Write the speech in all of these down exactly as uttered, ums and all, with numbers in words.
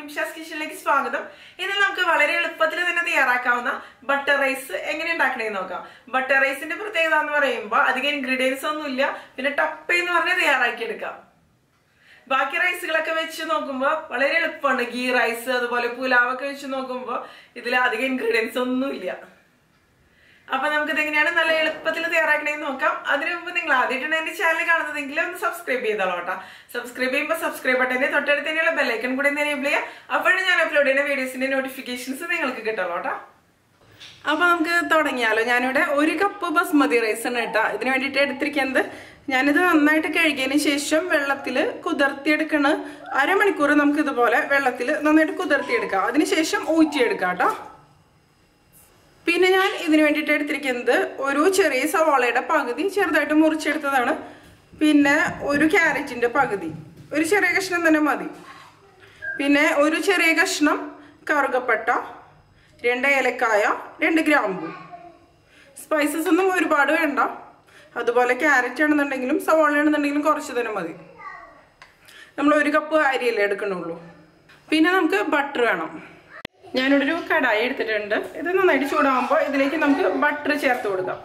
നിമിഷാസ് കിച്ചണിലേക്ക് സ്വാഗതം. ഇന്ന് നമുക്ക് വളരെ എളുപ്പത്തിൽ തന്നെ തയ്യാറാക്കാവുന്ന ബട്ടർ റൈസ് എങ്ങനെ ഉണ്ടാക്കണേന്ന് നോക്കാം. ബട്ടർ റൈസിന്റെ പ്രത്യേകത എന്ന് പറയുമ്പോൾ അധികം ഇൻഗ്രീഡിയൻസ് ഒന്നുമില്ല, പിന്നെ ടപ്പ് എന്ന് പറഞ്ഞാൽ തയ്യാറാക്കി എടുക്കാം. ബാക്കി റൈസുകളൊക്കെ വെച്ച് നോക്കുമ്പോൾ വളരെ എളുപ്പമാണ്. ഗീ റൈസ് അതുപോലെ പുലാവൊക്കെ വെച്ച് നോക്കുമ്പോൾ ഇതിൽ അധികം ഇൻഗ്രീഡിയൻസ് ഒന്നുമില്ല. അപ്പൊ നമുക്കിത് എങ്ങനെയാണ് നല്ല എളുപ്പത്തിൽ തയ്യാറാക്കണേന്ന് നോക്കാം. അതിനു മുമ്പ് നിങ്ങൾ ആദ്യമായിട്ടാണ് എന്റെ ചാനൽ കാണുന്നതെങ്കിൽ ഒന്ന് സബ്സ്ക്രൈബ് ചെയ്തോളൂ കേട്ടോ. സബ്സ്ക്രൈബ് ചെയ്യുമ്പോൾ സബ്സ്ക്രൈബ് ബട്ടന്റെ തൊട്ടടുത്ത് തന്നെയുള്ള ബെല്ലൈക്കൺ കൂടി എനേബിൾ ചെയ്യുക. അപ്പോഴും ഞാൻ അപ്ലോഡ് ചെയ്യുന്ന വീഡിയോസിന്റെ നോട്ടിഫിക്കേഷൻസ് നിങ്ങൾക്ക് കിട്ടുള്ളൂ കേട്ടോ. അപ്പൊ നമുക്ക് തുടങ്ങിയാലോ. ഞാനിവിടെ ഒരു കപ്പ് ബസ്മതി റൈസ് ആണ് കേട്ടോ ഇതിന് വേണ്ടിയിട്ട് എടുത്തിരിക്കുന്നത്. ഞാനിത് നന്നായിട്ട് കഴുകിയതിന് ശേഷം വെള്ളത്തിൽ കുതിർത്തിയെടുക്കണ അരമണിക്കൂർ നമുക്ക് ഇതുപോലെ വെള്ളത്തിൽ നന്നായിട്ട് കുതിർത്തിയെടുക്കാം. അതിനുശേഷം ഊറ്റിയെടുക്കാം കേട്ടോ. പിന്നെ ഞാൻ ഇതിന് വേണ്ടിയിട്ട് എടുത്തിരിക്കുന്നത് ഒരു ചെറിയ സവാളയുടെ പകുതി ചെറുതായിട്ട് മുറിച്ചെടുത്തതാണ്. പിന്നെ ഒരു ക്യാരറ്റിൻ്റെ പകുതി, ഒരു ചെറിയ കഷ്ണം തന്നെ മതി. പിന്നെ ഒരു ചെറിയ കഷ്ണം കറുകപ്പട്ട, രണ്ട് ഏലക്കായ, രണ്ട് ഗ്രാമ്പു. സ്പൈസസ് ഒന്നും ഒരുപാട് വേണ്ട. അതുപോലെ ക്യാരറ്റ് ആണെന്നുണ്ടെങ്കിലും സവാള ആണെന്നുണ്ടെങ്കിലും കുറച്ച് തന്നെ മതി. നമ്മൾ ഒരു കപ്പ് അരിയല്ലേ എടുക്കണുള്ളൂ. പിന്നെ നമുക്ക് ബട്ടർ വേണം. ഞാനിവിടെ ഒരു കടായി എടുത്തിട്ടുണ്ട്. ഇത് നന്നായിട്ട് ചൂടാകുമ്പോൾ ഇതിലേക്ക് നമുക്ക് ബട്ടർ ചേർത്ത് കൊടുക്കാം.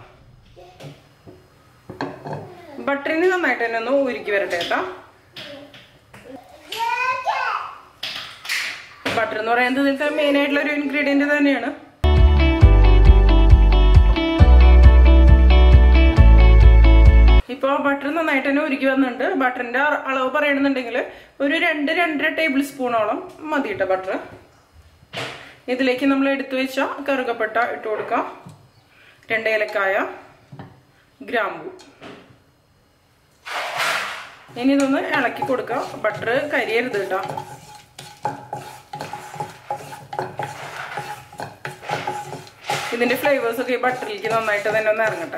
ബട്ടറിന് നന്നായിട്ട് തന്നെ ഒന്ന് ഉരുക്കി വരട്ടെ കേട്ടോ. ബട്ടർ എന്ന് പറയുന്നത് ഇതിലത്തെ മെയിൻ ആയിട്ടുള്ള ഒരു ഇൻഗ്രീഡിയന്റ് തന്നെയാണ്. ഇപ്പോൾ ബട്ടർ നന്നായിട്ട് തന്നെ ഉരുക്കി വന്നിട്ടുണ്ട്. ബട്ടറിന്റെ അളവ് പറയണമെന്നുണ്ടെങ്കിൽ ഒരു രണ്ട് രണ്ടര ടേബിൾ സ്പൂണോളം മതി കേട്ടോ ബട്ടർ. ഇതിലേക്ക് നമ്മൾ എടുത്തു വെച്ച കറുകപ്പട്ട ഇട്ട് കൊടുക്കാം, രണ്ട് ഏലക്കായ, ഗ്രാമ്പു. ഇനി ഇതൊന്ന് ഇളക്കി കൊടുക്കാം. ബട്ടർ കരിയരുത് കേട്ടോ. ഇതിന്റെ ഫ്ലേവേഴ്സ് ഒക്കെ ഈ ബട്ടറിലേക്ക് നന്നായിട്ട് തന്നെ ഒന്ന് ഇറങ്ങട്ടെ.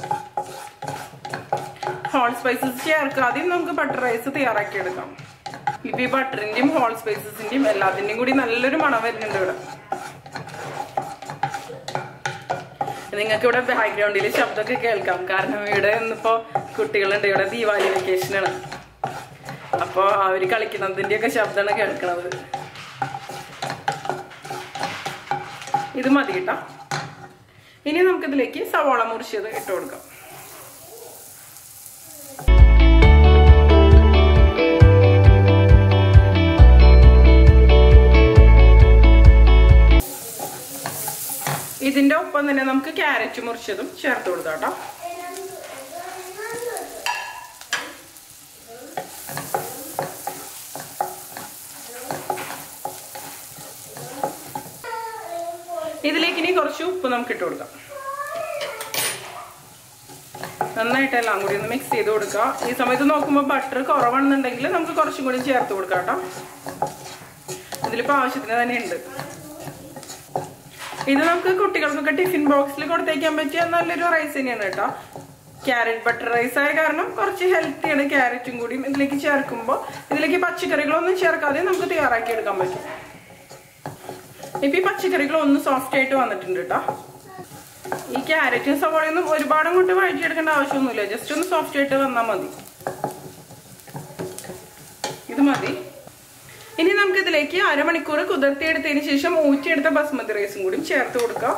ഹോൾ സ്പൈസസ് ചേർക്കാതെയും നമുക്ക് ബട്ടർ റൈസ് തയ്യാറാക്കി എടുക്കാം. ഇപ്പൊ ഈ ബട്ടറിന്റെയും ഹോൾ സ്പൈസസിന്റെയും എല്ലാത്തിന്റെയും കൂടി നല്ലൊരു മണം വരുന്നുണ്ട് ഇവിടെ. നിങ്ങൾക്ക് ഇവിടെ ബാക്ക്ഗ്രൗണ്ടിൽ ശബ്ദമൊക്കെ കേൾക്കാം. കാരണം ഇവിടെ ഇന്നിപ്പോ കുട്ടികളുണ്ട്. ഇവിടെ ദീപാവലി വെക്കേഷനാണ്. അപ്പൊ അവര് കളിക്കുന്നതിന്റെ ഒക്കെ ശബ്ദമാണ് കേൾക്കണത്. ഇത് മതി കേട്ടോ. ഇനി നമുക്കിതിലേക്ക് സവാള മുറിച്ചത് ഇട്ട് കൊടുക്കാം. ഇതിന്റെ ഒപ്പം തന്നെ നമുക്ക് ക്യാരറ്റ് മുറിച്ചതും ചേർത്ത് കൊടുക്കാം കേട്ടോ. ഇതിലേക്ക് ഇനി കുറച്ച് ഉപ്പ് നമുക്ക് ഇട്ട് കൊടുക്കാം. നന്നായിട്ട് എല്ലാം കൂടി ഒന്ന് മിക്സ് ചെയ്ത് കൊടുക്കുക. ഈ സമയത്ത് നോക്കുമ്പോൾ ബട്ടർ കുറവാണെന്നുണ്ടെങ്കിൽ നമുക്ക് കുറച്ചും കൂടി ചേർത്ത് കൊടുക്കാം കേട്ടോ. ഇതിലിപ്പോൾ ആവശ്യത്തിന് തന്നെ ഉണ്ട്. ഇത് നമുക്ക് കുട്ടികൾക്കൊക്കെ ടിഫിൻ ബോക്സിൽ കൊടുത്തേക്കാൻ പറ്റിയ നല്ലൊരു റൈസ് തന്നെയാണ് കേട്ടോ. ക്യാരറ്റ് ബട്ടർ റൈസ് ആയ കാരണം കുറച്ച് ഹെൽത്തിയാണ്. ക്യാരറ്റും കൂടി ഇതിലേക്ക് ചേർക്കുമ്പോൾ ഇതിലേക്ക് പച്ചക്കറികളൊന്നും ചേർക്കാതെ നമുക്ക് തയ്യാറാക്കി എടുക്കാൻ പറ്റും. ഇപ്പൊ ഈ പച്ചക്കറികളൊന്നും സോഫ്റ്റ് ആയിട്ട് വന്നിട്ടുണ്ട് കേട്ടോ. ഈ ക്യാരറ്റും സവാളയൊന്നും ഒരുപാട് അങ്ങോട്ട് വഴറ്റിയെടുക്കേണ്ട ആവശ്യമൊന്നുമില്ല. ജസ്റ്റ് ഒന്ന് സോഫ്റ്റ് ആയിട്ട് വന്നാൽ മതി. ഇത് മതി. ഇനി നമുക്ക് ഇതിലേക്ക് അരമണിക്കൂർ കുതിർത്തിയെടുത്തതിന് ശേഷം ഊറ്റിയെടുത്ത ബസ്മതി റൈസും കൂടി ചേർത്ത് കൊടുക്കാം.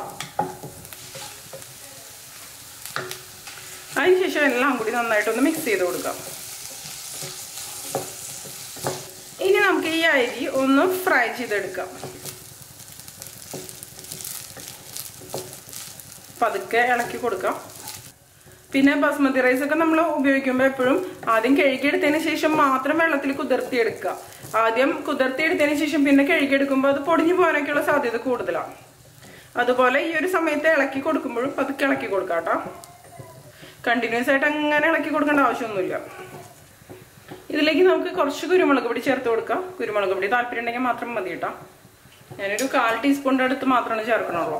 അതിനുശേഷം എല്ലാം കൂടി നന്നായിട്ടൊന്ന് മിക്സ് ചെയ്ത് കൊടുക്കാം. ഇനി നമുക്ക് ഈ അരി ഒന്ന് ഫ്രൈ ചെയ്തെടുക്കാം. പതുക്കെ ഇളക്കി കൊടുക്കാം. പിന്നെ ബസ്മതി റൈസ് ഒക്കെ നമ്മൾ ഉപയോഗിക്കുമ്പോൾ എപ്പോഴും ആദ്യം കഴുകിയെടുത്തതിന് ശേഷം മാത്രം വെള്ളത്തിൽ കുതിർത്തിയെടുക്കുക. ആദ്യം കുതിർത്തിയെടുത്തതിന് ശേഷം പിന്നെ കഴുകിയെടുക്കുമ്പോൾ അത് പൊടിഞ്ഞു പോകാനൊക്കെയുള്ള സാധ്യത കൂടുതലാണ്. അതുപോലെ ഈ ഒരു സമയത്ത് ഇളക്കി കൊടുക്കുമ്പോഴും പതുക്കെ ഇളക്കി കൊടുക്കാം കേട്ടോ. കണ്ടിന്യൂസ് ആയിട്ട് അങ്ങനെ ഇളക്കി കൊടുക്കേണ്ട ആവശ്യമൊന്നുമില്ല. ഇതിലേക്ക് നമുക്ക് കുറച്ച് കുരുമുളക് പൊടി ചേർത്ത് കൊടുക്കാം. കുരുമുളക് പൊടി താല്പര്യം ഉണ്ടെങ്കിൽ മാത്രം മതി കേട്ടോ. ഞാനൊരു കാൽ ടീസ്പൂണിൻ്റെ അടുത്ത് മാത്രമാണ് ചേർക്കണുള്ളൂ.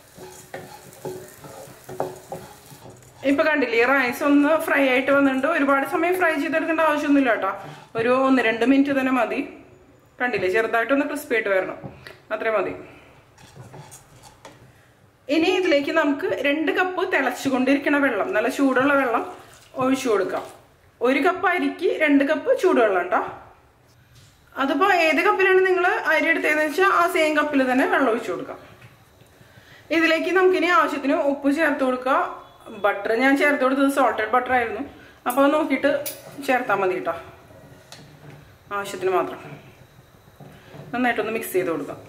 ഇപ്പൊ കണ്ടില്ലേ, റൈസ് ഒന്ന് ഫ്രൈ ആയിട്ട് വന്നിട്ടുണ്ട്. ഒരുപാട് സമയം ഫ്രൈ ചെയ്തെടുക്കേണ്ട ആവശ്യമൊന്നുമില്ല കേട്ടോ. ഒരു ഒന്ന് രണ്ട് മിനിറ്റ് തന്നെ മതി. കണ്ടില്ലേ, ചെറുതായിട്ടൊന്ന് ക്രിസ്പി ആയിട്ട് വരണം, അത്രേ മതി. ഇനി ഇതിലേക്ക് നമുക്ക് രണ്ട് കപ്പ് തിളച്ചുകൊണ്ടിരിക്കുന്ന വെള്ളം, നല്ല ചൂടുള്ള വെള്ളം ഒഴിച്ചു കൊടുക്കാം. ഒരു കപ്പ് അരിക്ക് രണ്ട് കപ്പ് ചൂടുവെള്ളം കേട്ടോ. അതിപ്പോൾ ഏത് കപ്പിലാണ് നിങ്ങൾ അരി എടുത്തതെന്ന് വെച്ചാൽ ആ സെയിം കപ്പിൽ തന്നെ വെള്ളം ഒഴിച്ചു കൊടുക്കാം. ഇതിലേക്ക് നമുക്കിനി ആവശ്യത്തിന് ഉപ്പ് ചേർത്ത് കൊടുക്കുക. ബട്ടർ ഞാൻ ചേർത്ത് കൊടുത്തത് സോൾട്ടഡ് ബട്ടർ ആയിരുന്നു. അപ്പോൾ നോക്കിയിട്ട് ചേർത്താൽ മതി കേട്ടോ. ആവശ്യത്തിന് മാത്രം നന്നായിട്ടൊന്ന് മിക്സ് ചെയ്ത് കൊടുക്കാം.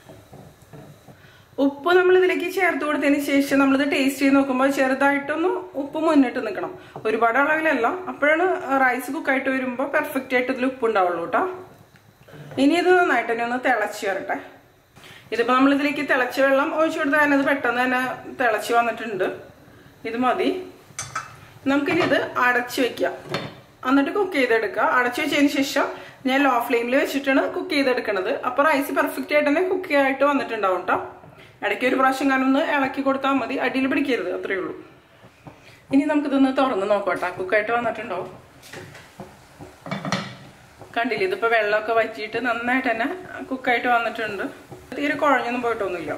ഉപ്പ് നമ്മൾ ഇതിലേക്ക് ചേർത്ത് കൊടുത്തതിന് ശേഷം നമ്മളിത് ടേസ്റ്റ് ചെയ്ത് നോക്കുമ്പോൾ ചെറുതായിട്ടൊന്ന് ഉപ്പ് മുന്നിട്ട് നിൽക്കണം. ഒരുപാട് അളവിലല്ല. അപ്പോഴാണ് റൈസ് കുക്കായിട്ട് വരുമ്പോൾ പെർഫെക്റ്റ് ആയിട്ട് ഇതിൽ ഉപ്പ് ഉണ്ടാവുള്ളൂ കേട്ടോ. ഇനി ഇത് നന്നായിട്ട് തന്നെ ഒന്ന് തിളച്ച് വരട്ടെ. ഇതിപ്പോൾ നമ്മളിതിലേക്ക് തിളച്ച വെള്ളം ഒഴിച്ചു കൊടുത്താൽ തന്നെ അത് പെട്ടെന്ന് തന്നെ തിളച്ച് വന്നിട്ടുണ്ട്. ഇത് മതി. നമുക്കിനി ഇത് അടച്ചു വെക്കാം. എന്നിട്ട് കുക്ക് ചെയ്തെടുക്കുക. അടച്ചു വെച്ചതിന് ശേഷം ഞാൻ ലോ ഫ്ലെയിമിൽ വെച്ചിട്ടാണ് കുക്ക് ചെയ്തെടുക്കുന്നത്. അപ്പോൾ റൈസ് പെർഫെക്റ്റ് ആയിട്ട് തന്നെ കുക്ക് ആയിട്ട് വന്നിട്ടുണ്ടാവും കേട്ടോ. ഇടയ്ക്ക് ഒരു പ്രാവശ്യം കാരണം ഒന്ന് ഇളക്കി കൊടുത്താൽ മതി. അടിയിൽ പിടിക്കരുത്, അത്രയേ ഉള്ളൂ. ഇനി നമുക്കിതൊന്ന് തുറന്ന് നോക്കട്ടെ. കുക്കായിട്ട് വന്നിട്ടുണ്ടാവും. കണ്ടില്ലേ, ഇതിപ്പോൾ വെള്ളമൊക്കെ വറ്റിയിട്ട് നന്നായിട്ട് തന്നെ കുക്കായിട്ട് വന്നിട്ടുണ്ട്. തീരെ കുഴഞ്ഞൊന്നും പോയിട്ടൊന്നുമില്ല.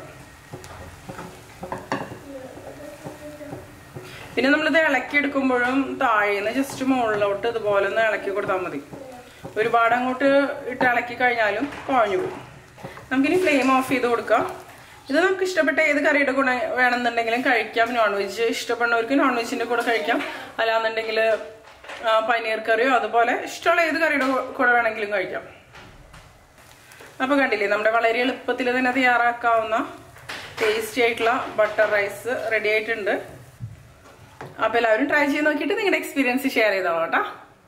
പിന്നെ നമ്മളിത് ഇളക്കി എടുക്കുമ്പോഴും താഴേന്ന് ജസ്റ്റ് മുകളിലോട്ട് ഇതുപോലെ ഒന്ന് ഇളക്കി കൊടുത്താൽ മതി. ഒരുപാട് അങ്ങോട്ട് ഇട്ട് ഇളക്കി കഴിഞ്ഞാലും കുഴഞ്ഞു പോകും. നമുക്കിനി ഫ്ലെയിം ഓഫ് ചെയ്ത് കൊടുക്കാം. ഇത് നമുക്ക് ഇഷ്ടപ്പെട്ട ഏത് കറിയുടെ കൂടെ വേണമെന്നുണ്ടെങ്കിലും കഴിക്കാം. നോൺ വെജ് ഇഷ്ടപ്പെടുന്നവർക്ക് നോൺ വെജിന്റെ കൂടെ കഴിക്കാം. അല്ലാന്നുണ്ടെങ്കിൽ പനീർ കറിയോ അതുപോലെ ഇഷ്ടമുള്ള ഏത് കറിയുടെ കൂടെ വേണമെങ്കിലും കഴിക്കാം. അപ്പൊ കണ്ടില്ലേ, നമ്മുടെ വളരെ എളുപ്പത്തിൽ തന്നെ തയ്യാറാക്കാവുന്ന ടേസ്റ്റി ആയിട്ടുള്ള ബട്ടർ റൈസ് റെഡി ആയിട്ടുണ്ട്. അപ്പൊ എല്ലാവരും ട്രൈ ചെയ്ത് നോക്കിയിട്ട് നിങ്ങളുടെ എക്സ്പീരിയൻസ് ഷെയർ ചെയ്തോളൂ കേട്ടോ.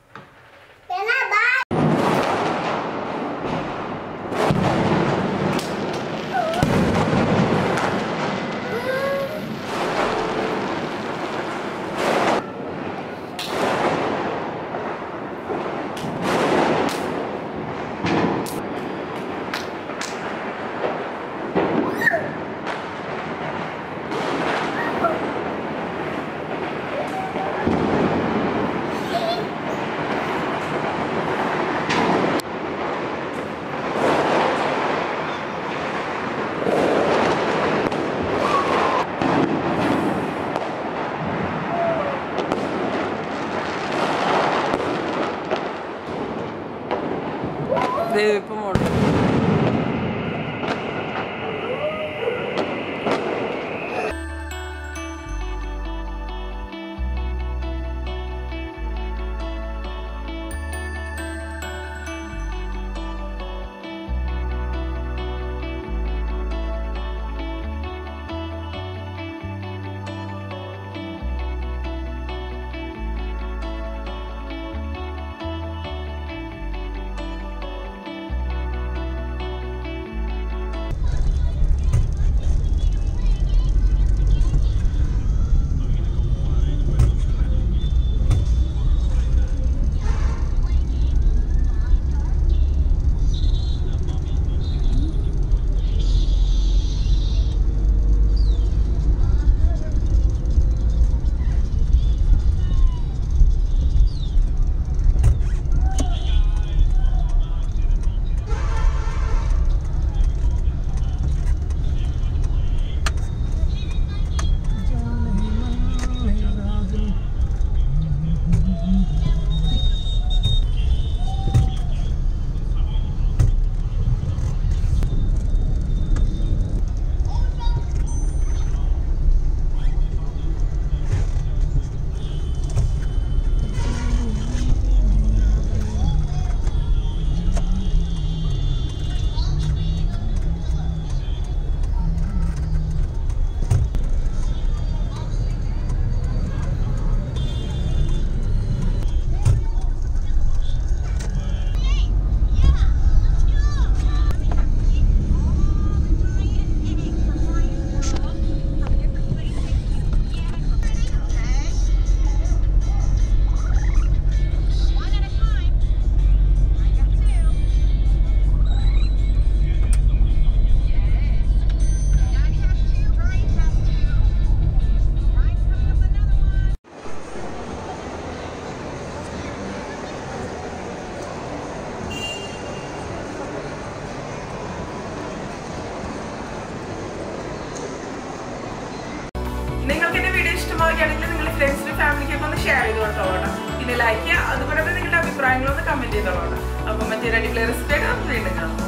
ഇപ്പം മോഡൽ ഇഷ്ടമാവുകയാണെങ്കിൽ നിങ്ങൾ ഫ്രണ്ട്സിനും ഫാമിലിക്കൊക്കെ ഒന്ന് ഷെയർ ചെയ്ത് കൊടുത്തോളൂ. പിന്നെ ലൈക്ക് ചെയ്യുക. അതുപോലെ തന്നെ നിങ്ങളുടെ അഭിപ്രായങ്ങളൊന്ന് കമന്റ് ചെയ്തോളാം. അപ്പൊ മറ്റൊരു അടിപൊളി റെസിപ്പി ആയിട്ട് നമുക്ക് വീണ്ടും കാണാം.